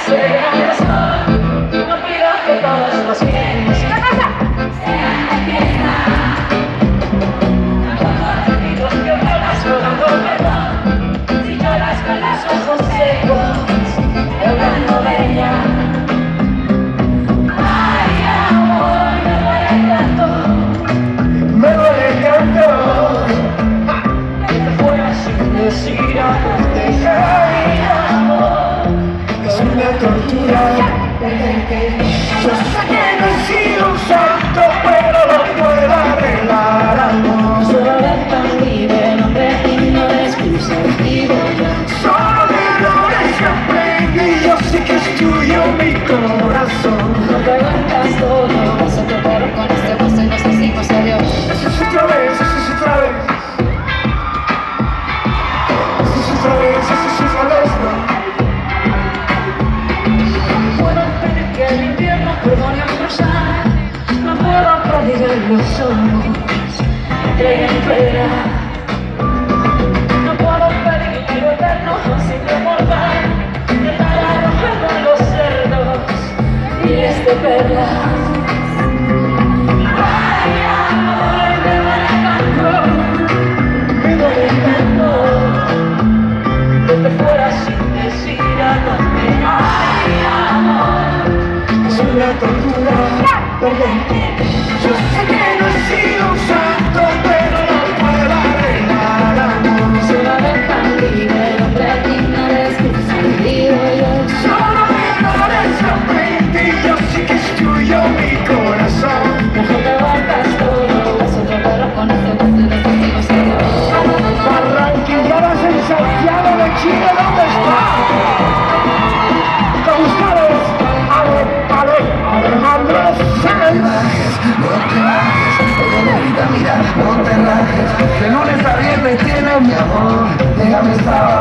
No pidas que todos los bienes ¿qué pasa? Sean de fiesta. Tampoco te digo que vuelvas rogando perdón. Si lloras con los ojos secos, llorando bella. Ay, amor, me duele tanto. Me duele tanto Que te fueras sin decir a dónde. Ay, amor, es una tortura. Yo sé que no he sido un santo, pero lo puedo arreglar, amor. solo eres tan libre, hombre digno de excusa. Digo yo, Solo de errores que aprendí, yo sé que es tuyo mi corazón. no te aguantas todo. Vas a tocar con este gusto y nos decimos adiós. Eso es otra vez, eso es otra vez. Eso es otra vez, eso es otra vez, no. Puedo pedir que el invierno perdone a mi cruzar. No puedo prodigar los ojos, entrega en pena. No puedo pedir que lo eterno sin recordar. Dejar a los con los cerdos y este perlas. Ay, amor, me duele tanto. Me duele tanto que te fueras sin decir a dónde. Ay, amor, Es una tortura, perdón. Yo sé que no he sido un santo, pero lo puedo arreglar, amor. solo eres tan libre, hombre digno de excusa. Digo yo, Solo de errores aprendí, yo sé que es tuyo mi corazón. mejor te aguantas todo. Vas a tocar con este gusto y nos decimos adiós. Barranquilleras en Santiago de Chile, ¿dónde está? Con ustedes, Alejandro Sanz. No te bajes, bonita, mira, no te rajes, que no le está bien, me tiene mi amor, déjame estar.